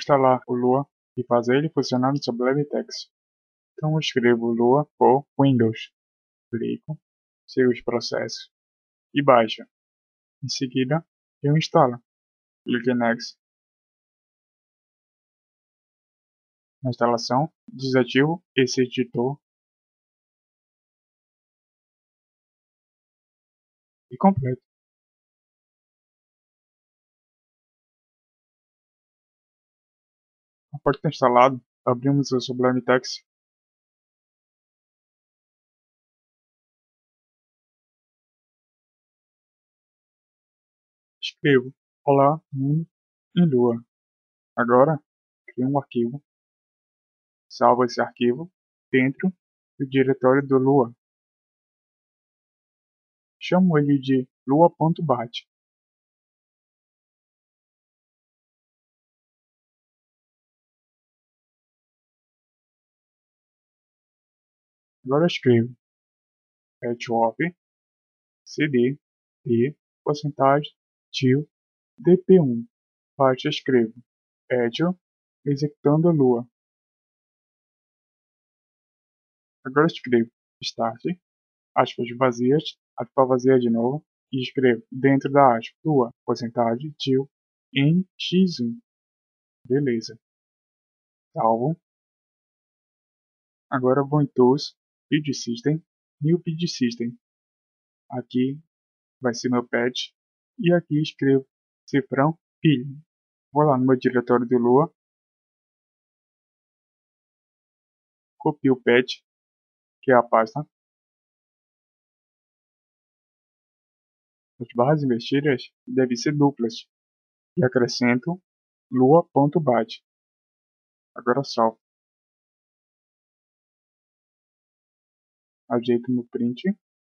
instalar o Lua e fazer ele funcionar no Sublime Text. Então eu escrevo Lua for Windows, clico, sigo os processos e baixo. Em seguida eu instalo, clico em Next. Na instalação, desativo esse editor e completo. Após ter instalado, abrimos o Sublime Text. Escrevo Olá Mundo em Lua. Agora, crio um arquivo. Salvo esse arquivo dentro do diretório do Lua. Chamo ele de lua.bat. Agora escrevo patchoff cd d porcentagem til dp1. Parte escrevo patch executando a Lua. Agora escrevo start, aspas vazias, aspa vazia de novo, e escrevo dentro da aspa Lua, porcentagem til em x1. Beleza. Salvo. Agora vou em Tools, Build System, New Build System. Aqui vai ser meu patch. E aqui escrevo cifrão pilha. Vou lá no meu diretório do Lua. Copio o patch, que é a pasta. As barras invertidas devem ser duplas. E acrescento lua.bat. Agora salvo. Ajeito no print.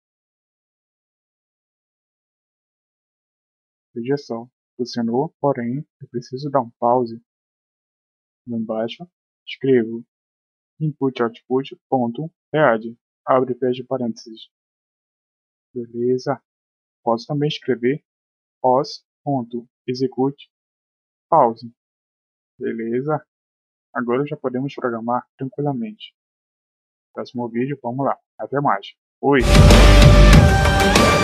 Veja só, funcionou, porém eu preciso dar um pause. Lá embaixo, escrevo input-output.read, abre e fecha parênteses. Beleza. Posso também escrever os.execute pause. Beleza. Agora já podemos programar tranquilamente. Próximo vídeo, vamos lá. Até mais. Oi!